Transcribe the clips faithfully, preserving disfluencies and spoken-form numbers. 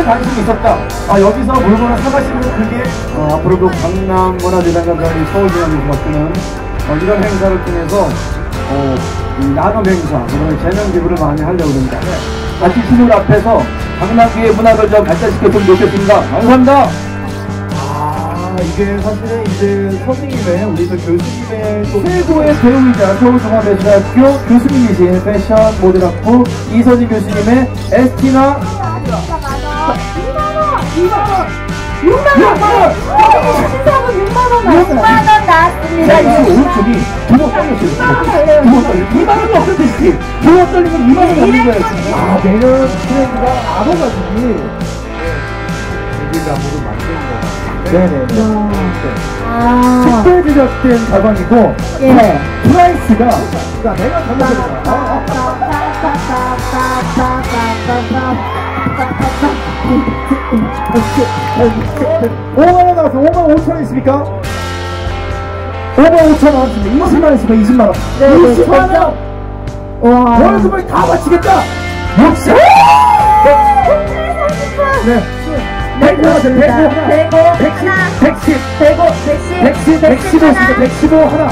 관심이 있었다. 아, 여기서 물건을 사가시면 그게 어, 앞으로도 강남문화재단과 서울문화재에서 맡기는 어, 이런 행사를 통해서 어, 이 나눔 행사, 그다음에 재능 기부를 많이 하려고 합니다. 같이 신문 앞에서 강남구의 문화를 좀 발전시켰으면 좋겠습니다. 감사합니다. 아, 이게 사실은 이제 선생님의, 우리 또 교수님의 또 최고의 배우이자 서울종합예술학교 교수님이신 패션 모델학부 이서진 교수님의 에스티나 육만 원! 신사분 육만 원 나왔어요. 육만 원 나왔습니다. 오른쪽이 두 번 떨렸어요. 두 번 떨렸어요. 이만 원이 없었듯이 두 번 떨리면 이만 원이 없는 거예요. 아, 내년 트렌드가 아버가지고 대기감으로 만든 거. 네네. 아. 특별 제작된 가방이고, 예. 프라이스가, 자, 내가 잘못했다. 오만 원 나왔어. 오만 오천 원 있습니까? 오만 오천 원 나왔습니다. 이십만 원 있습니다. 이십만 원. 네, 이십만 원! 와. 월급을 다 바치겠다! 역시! 네. 백오 하나, 백오 하나. 백오 하나. 백십, 백오, 백십, 백십, 백십오 있습니다. 백십오 하나.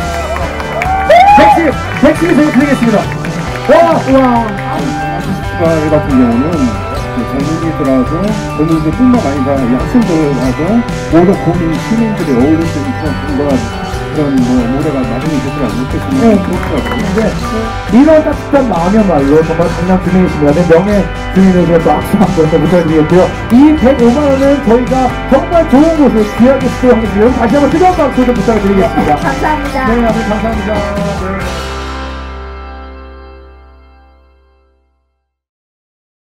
백십, 백십이 저희 드리겠습니다. 와! 와. 이 같은 경우는 전문기들하고 전문기뿐만 아니라 학생들하고 모든 국민 시민들이 어울릴 수 있는 그런 그런 뭐 무대가 나중에 되더라고 못했으면 좋더라고요. 이런 따뜻한 마음이야말로 정말 강남 주민이십니다. 내 명예 주민으로서 악수 한번 부탁드리겠고요. 이 백오만 원은 저희가 정말 좋은 곳에 귀하게 수고하겠습니다. 다시 한번 뜨거운 박수 좀 부탁드리겠습니다. 감사합니다. 네, 아주 감사합니다. 네.